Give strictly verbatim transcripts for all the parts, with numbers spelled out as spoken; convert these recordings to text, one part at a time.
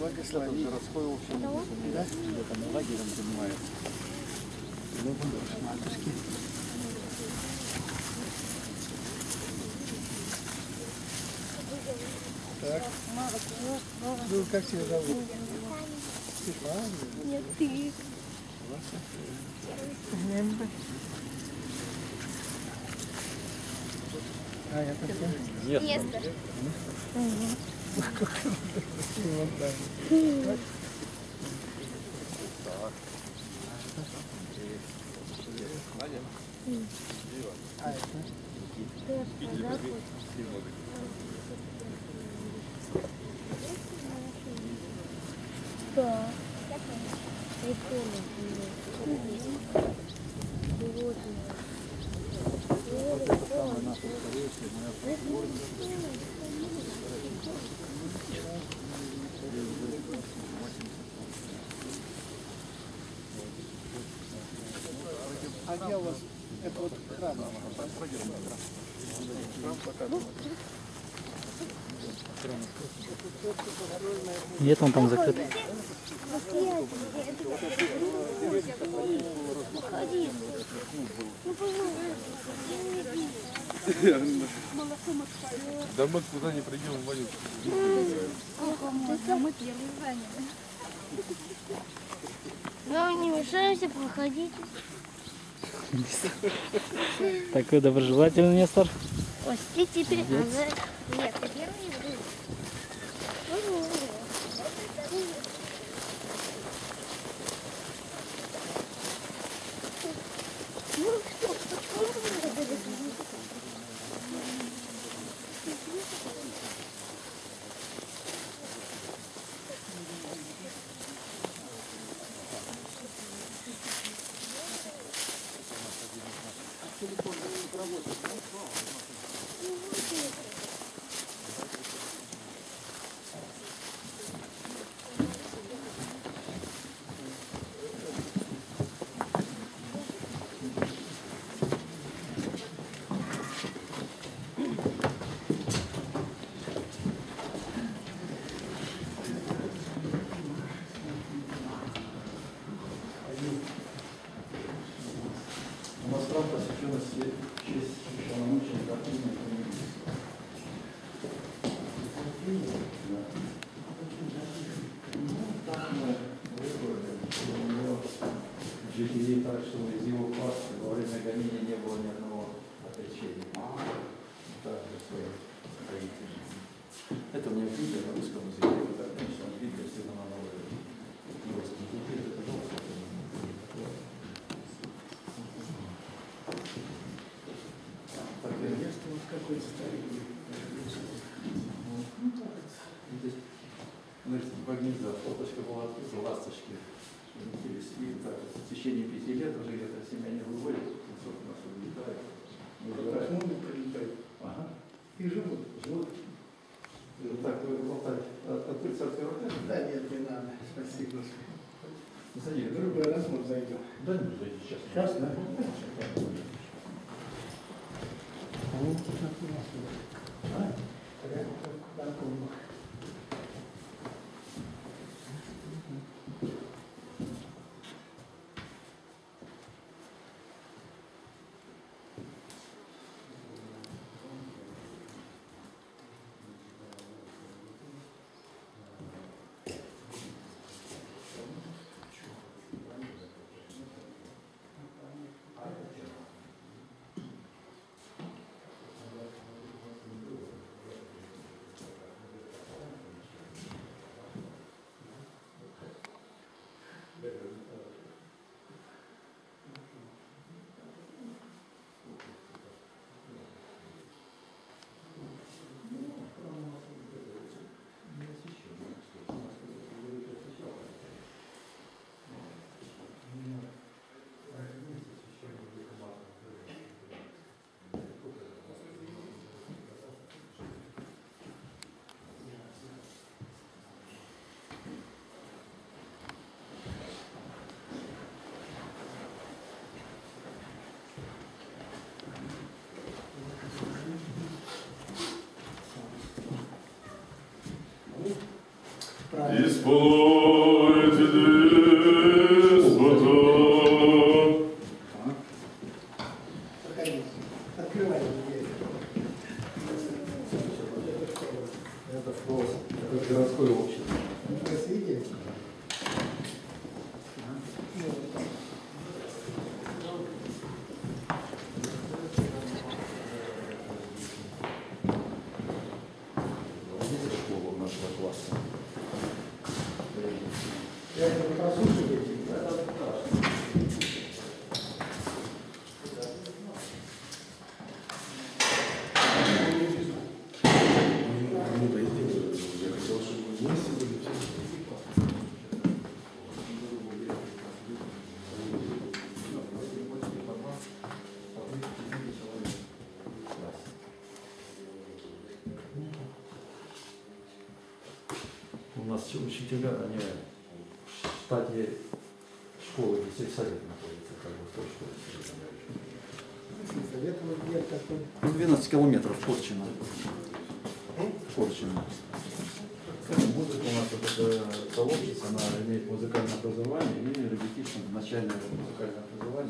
благослови. Городской общем, Да? где там лагерем занимается. Ну, матушки. Так. Ну, как тебя зовут? Стефан? Нет, ты. А, я так Нет. Нестор. вот так. А, это? Да. Я помню. Самая наша старейшая, моя сборная. А где у вас? Это вот храм. Нет, он там закрыт. Ходи. Ну, Да мы куда не придем, Ванюк. мы первые заняли. Нам не мешаемся проходить. Такой доброжелательный Нестор. Ой, ты теперь... Нет, ты первый не будешь. Ну что, почему? У нас храм посвящен в честь священномученика Артемия Фоминского. Так мы выбрали у него житие так, что из его пасты во время гонения не было ни одного отречения. Также своих родителей. Это у меня Библия на русском языке, вот так, конечно, Библия всегда на новой русском языке, это желтый. Так, Место вот какой-то старик. значит, по гнезда фоточка была открыта, ласточки шевелились. И так, в течение пяти лет уже где-то семья не выводит, у нас улетает. Мы выбираем. Почему не прилетают? Ага. И живут. Живут. И вот так вы болтать. Открыть царское руками? Да нет, не надо. Спасибо. Заходи. В другой раз мы зайдем. Да не зайди сейчас. Сейчас, да? А? Знакомых. Исполните Господа. Проходите. Открывайте дверь. Это школа, это городское общество. Просвидели? Здесь школа нашего класса. Я это прослушаю. У нас все учителя, они в штате школы, где сельсовет находится, как бы в той школе. Советую где такой. двенадцать километров Корчино. Корчино. Музыка у нас вот это сообщество, она имеет музыкальное образование и ребятишно начальное музыкальное образование.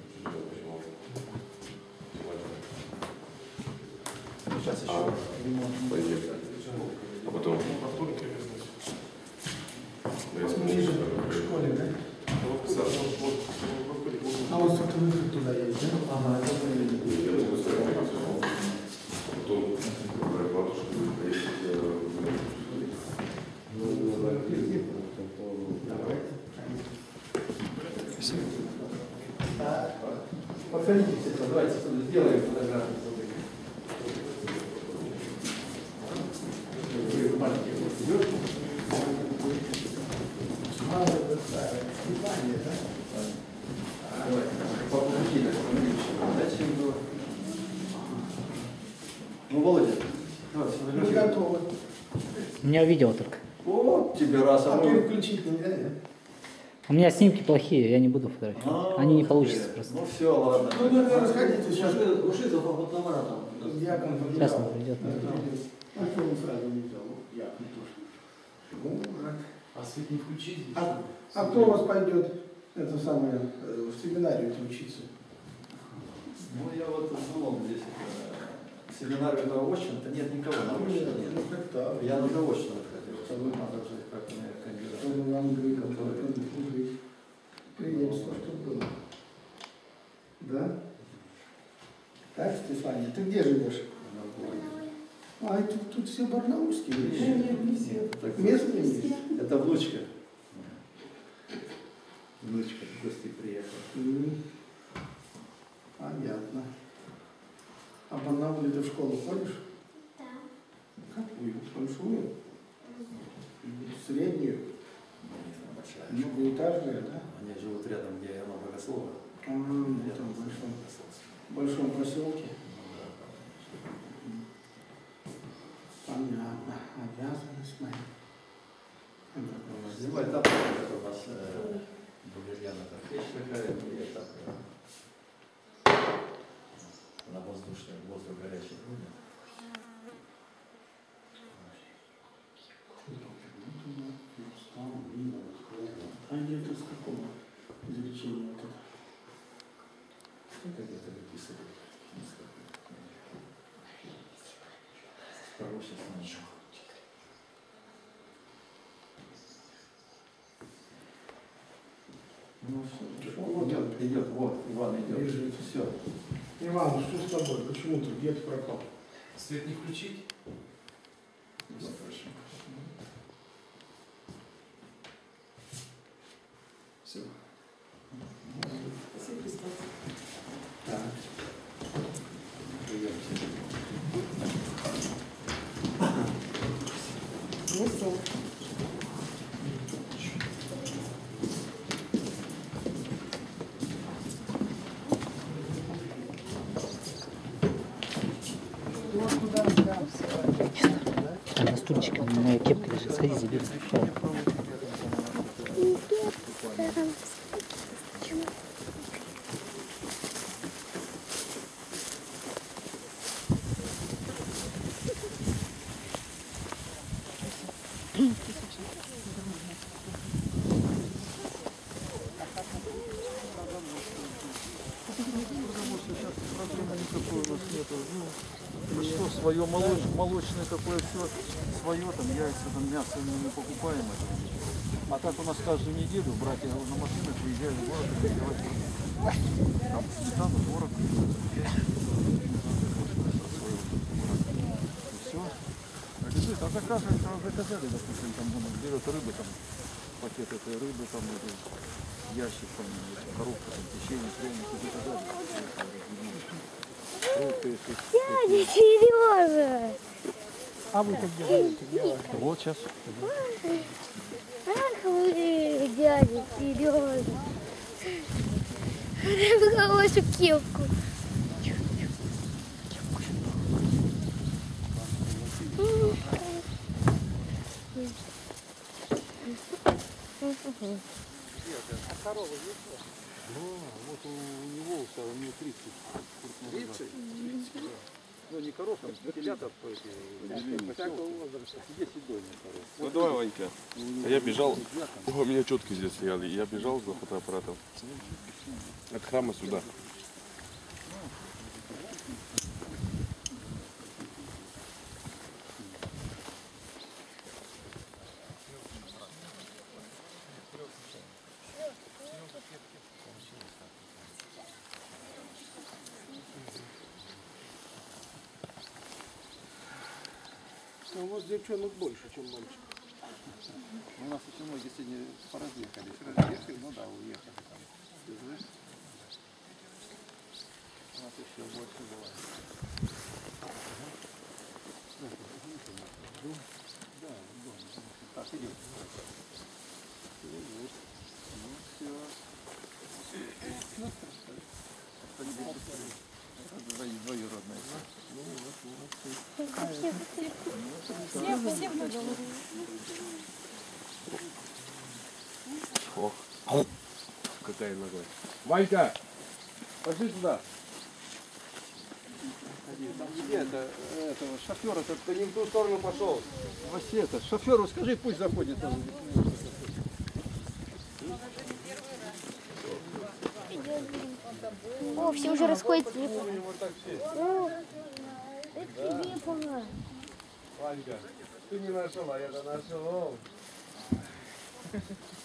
Сейчас еще ремонт. А потом Ниже в школе, да? А вот тут выход туда есть, да? Ага, это потом моя матушка поехать. Подходите, давайте сделаем фотографию. Мало старое. Степания, да? По пути, так, зачем было? Ну, Володя, давай, Мы сфотографируем. готовы. У меня видео только. О, тебе раз, А а мы... переключить нельзя, да? У меня снимки плохие, я не буду фотографировать. Они не получатся просто. Ну все, ладно. Ну, наверное, расходитесь сейчас. Уши за фотоаппаратом. Дьякон Сейчас подъехал. он придет. А что он сразу не взял? Дьякон тоже. Ну, рад. А свет не включить? А, а кто у вас пойдет это самое, э, в семинарию учиться? Ну, я вот думал здесь, э, семинар на очно-то нет никого на очно. Ну, как так. Я на заочно хотел, чтобы надо же, как у меня кандидат. Чтобы вам говорит, приемство, что было. Да? Так, Стефания, ты где живешь? А, тут, тут все барнаульские. Нет, не все. Так, Местные есть? это внучка. Внучка в гости приехала. М, Понятно. А в Барнауле ты в школу ходишь? Да. Какую? Большую? Среднюю? Большая. Многоэтажную, да? Они живут рядом, где она Богослова. А, ну, там в большом, в большом поселке. Понятно. Обязанность моя. Зимой этап, как у нас э, Бугерьяна, так вещь такая, и этап. На воздушной, воздух горячий будет. А где-то с какого изречения вот это? Как это выписывают? Пророчество. Ну все, вот идет, идет, вот, Иван идет. Бежит. Все. Иван, что с тобой? Почему ты где-то пропал? Свет не включить? Все хорошо. Все. Так. Там на стульчике моя кепка лежит. Сходи, забери. Thank you. все свое, молоч, молочное такое все свое, там яйца, там мясо мы не покупаем. Это. А так у нас каждую неделю братья на машинах приезжают в город и передавать там сметану, творог, все. Реализует. А заказывает, а заказали, допустим, там он берет рыбы, там пакет этой рыбы, там ящик, там коробка, там печенье, пряники и так далее. Фрукты, Дядя Сережа! А вы как делаете? вот сейчас. Ах вы, дядя Сережа! Она вашу кепку. Вот у него, у него тридцать. тридцать? Ну не коров, там телята всякого возраста. десять дольных коров. Ну давай, Ванька. А я бежал. О, у меня четки здесь стояли. Я бежал за фотоаппаратом. От храма сюда. У вас девчонок больше, чем мальчик. У нас еще многие сегодня поразъехали. Разъехали, ну да, уехали там. Ты знаешь? У нас еще больше бывает. Да, дом. Так, идем. Ну все. Ну хорошо. Двоюродная. Ну вот, молодцы. О, какая ногой. Ванька, пошли сюда. Там где это, этого шофера, тот по не в ту сторону пошел. Вообще это, шоферу скажи, пусть заходит. Он. О, все уже расходятся. О, это тебе пора. Ванька, ты не нашел, а я-то нашел.